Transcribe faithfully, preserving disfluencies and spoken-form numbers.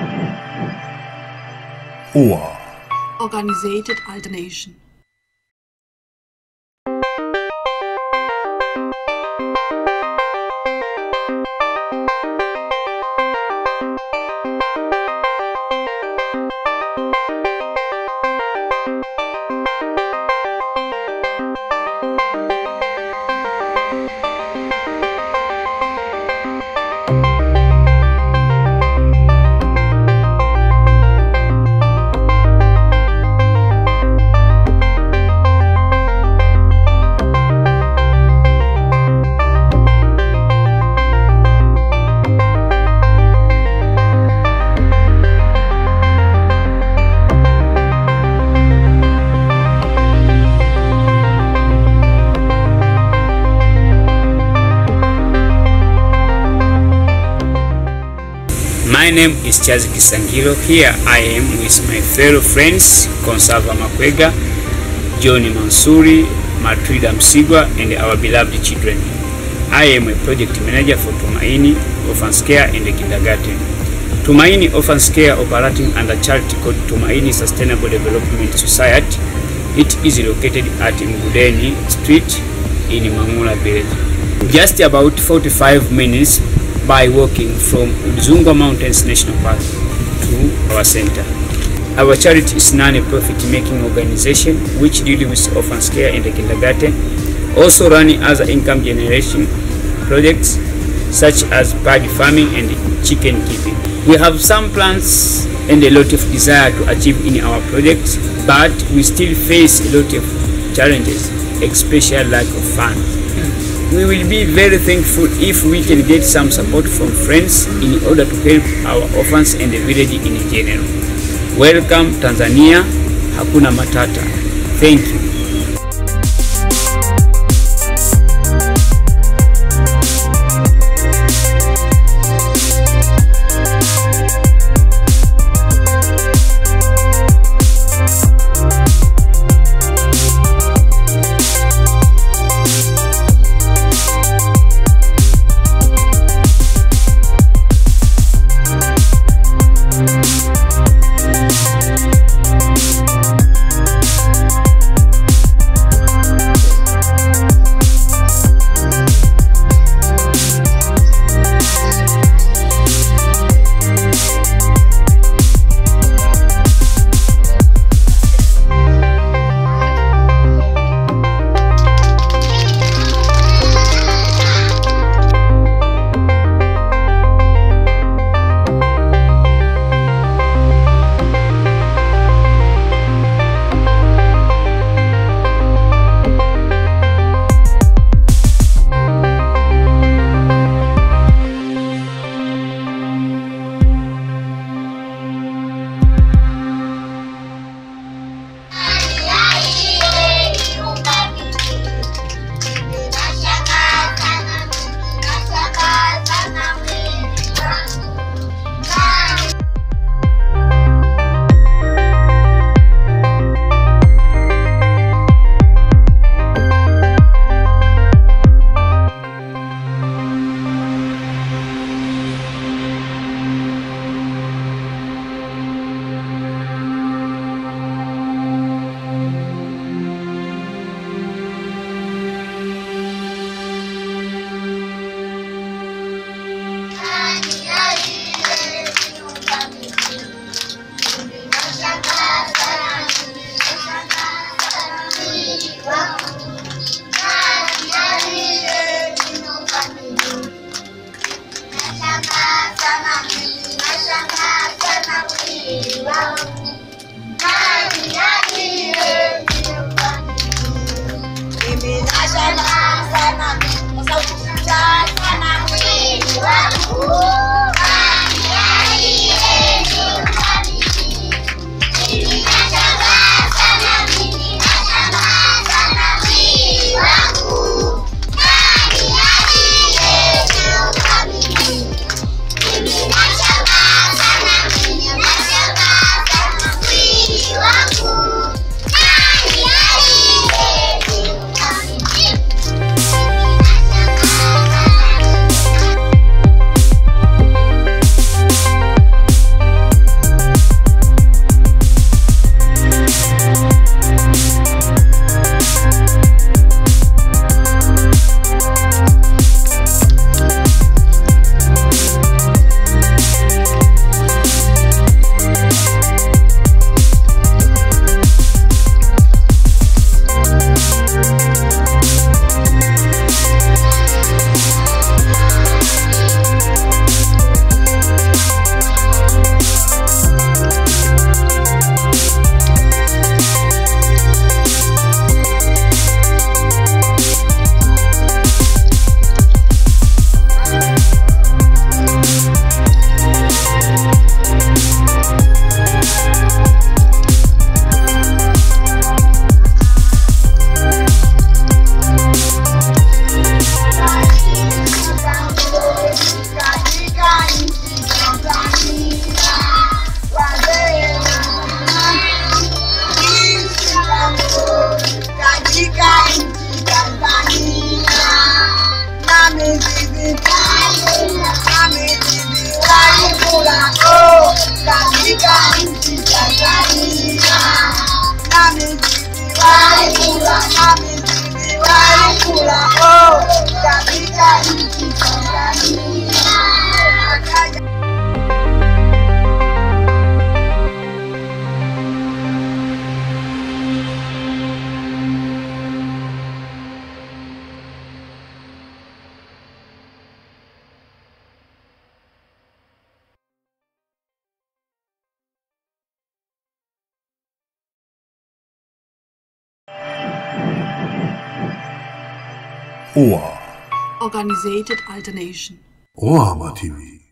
O A. Organized Alternation. My name is Chazi Kisangiro. Here I am with my fellow friends Conserva Makwega, Johnny Mansuri, Matrida Msigwa, and our beloved children. I am a project manager for Tumaini Orphans Care in the kindergarten. Tumaini Orphans Care operating under charity called Tumaini Sustainable Development Society. It is located at Mgudeni Street in Mangula Village. Just about forty-five minutes by walking from Udzungwa Mountains National Park to our center. Our charity is non-profit making organization which deals with orphans care in the kindergarten, also running other income generation projects such as paddy farming and chicken keeping. We have some plans and a lot of desire to achieve in our projects, but we still face a lot of challenges, especially lack of funds. We will be very thankful if we can get some support from friends in order to help our orphans and the village in general. Welcome Tanzania, hakuna matata. Thank you. katika nchi Tanzania. Nami walikula, nami walikula, oh, katika nchi Tanzania. O A. Organisated Alternation. O A T V.